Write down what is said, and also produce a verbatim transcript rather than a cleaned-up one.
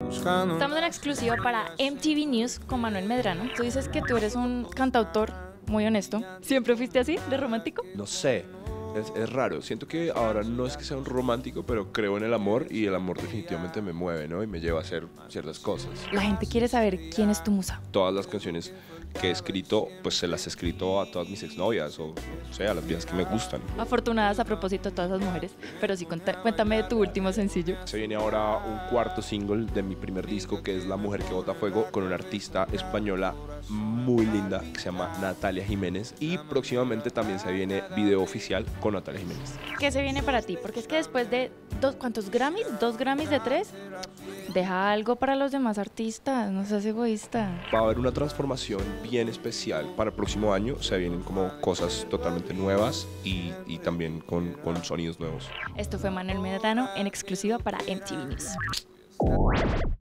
Estamos en exclusiva para M T V News con Manuel Medrano. Tú dices que tú eres un cantautor muy honesto. ¿Siempre fuiste así, de romántico? No sé, es, es raro. Siento que ahora no es que sea un romántico, pero creo en el amor y el amor definitivamente me mueve, ¿no? Y me lleva a hacer ciertas cosas. La gente quiere saber quién es tu musa. Todas las canciones que he escrito, pues se las he escrito a todas mis exnovias o, o sea, a las viejas que me gustan. Afortunadas a propósito todas esas mujeres. Pero sí, cuenta- cuéntame de tu último sencillo. Se viene ahora un cuarto single de mi primer disco, que es La Mujer que Bota Fuego, con una artista española muy linda que se llama Natalia Jiménez. Y próximamente también se viene video oficial con Natalia Jiménez. ¿Qué se viene para ti? Porque es que después de dos, ¿cuántos Grammys? ¿Dos Grammys de tres? Deja algo para los demás artistas, no seas egoísta. Va a haber una transformación bien especial para el próximo año. Se vienen como cosas totalmente nuevas y, y también con, con sonidos nuevos. Esto fue Manuel Medrano en exclusiva para M T V News.